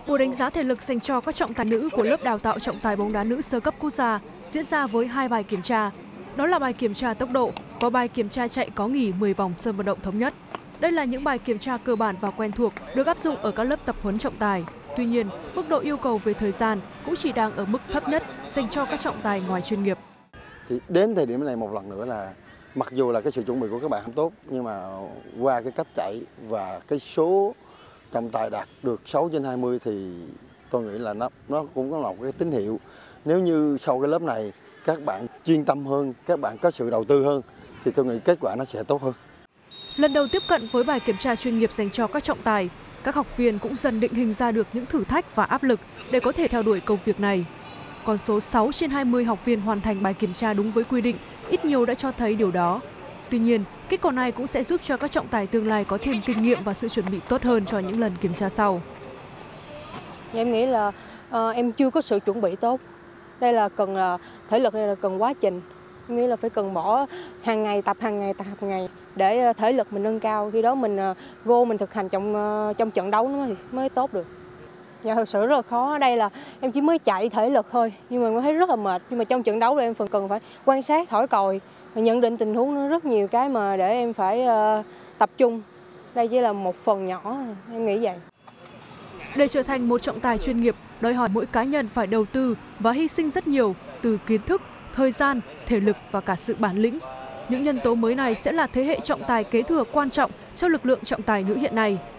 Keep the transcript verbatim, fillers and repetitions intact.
Buổi đánh giá thể lực dành cho các trọng tài nữ của lớp đào tạo trọng tài bóng đá nữ sơ cấp quốc gia diễn ra với hai bài kiểm tra. Đó là bài kiểm tra tốc độ và bài kiểm tra chạy có nghỉ mười vòng sân vận động thống nhất. Đây là những bài kiểm tra cơ bản và quen thuộc được áp dụng ở các lớp tập huấn trọng tài. Tuy nhiên, mức độ yêu cầu về thời gian cũng chỉ đang ở mức thấp nhất dành cho các trọng tài ngoài chuyên nghiệp. Thì đến thời điểm này một lần nữa là mặc dù là cái sự chuẩn bị của các bạn không tốt, nhưng mà qua cái cách chạy và cái số trọng tài đạt được sáu trên hai mươi thì tôi nghĩ là nó nó cũng có một cái tín hiệu. Nếu như sau cái lớp này các bạn chuyên tâm hơn, các bạn có sự đầu tư hơn thì tôi nghĩ kết quả nó sẽ tốt hơn. Lần đầu tiếp cận với bài kiểm tra chuyên nghiệp dành cho các trọng tài, các học viên cũng dần định hình ra được những thử thách và áp lực để có thể theo đuổi công việc này. Con số sáu trên hai mươi học viên hoàn thành bài kiểm tra đúng với quy định ít nhiều đã cho thấy điều đó. Tuy nhiên, kết quả này cũng sẽ giúp cho các trọng tài tương lai có thêm kinh nghiệm và sự chuẩn bị tốt hơn cho những lần kiểm tra sau. Em nghĩ là uh, em chưa có sự chuẩn bị tốt. Đây là cần là thể lực, đây là cần quá trình. Em nghĩ là phải cần bỏ hàng ngày, tập hàng ngày, tập hàng ngày để thể lực mình nâng cao. Khi đó mình uh, vô mình thực hành trong uh, trong trận đấu nó mới, mới tốt được. Dạ, thực sự rất là khó. Đây là em chỉ mới chạy thể lực thôi, nhưng mà em thấy rất là mệt. Nhưng mà trong trận đấu thì em phần cần phải quan sát, thổi còi, và nhận định tình huống, nó rất nhiều cái mà để em phải uh, tập trung. Đây chỉ là một phần nhỏ, em nghĩ vậy. Để trở thành một trọng tài chuyên nghiệp, đòi hỏi mỗi cá nhân phải đầu tư và hy sinh rất nhiều từ kiến thức, thời gian, thể lực và cả sự bản lĩnh. Những nhân tố mới này sẽ là thế hệ trọng tài kế thừa quan trọng cho lực lượng trọng tài nữ hiện nay.